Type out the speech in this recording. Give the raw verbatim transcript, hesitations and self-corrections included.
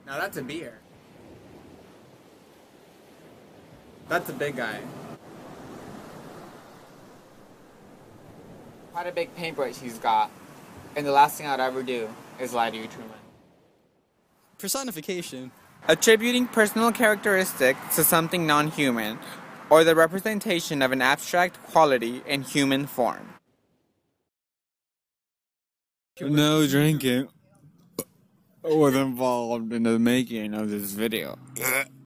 Now that's a beer. That's a big guy. Quite a big paintbrush he's got. And the last thing I'd ever do is lie to you, Truman. Personification. Attributing personal characteristics to something non-human, or the representation of an abstract quality in human form. No drinking was involved in the making of this video.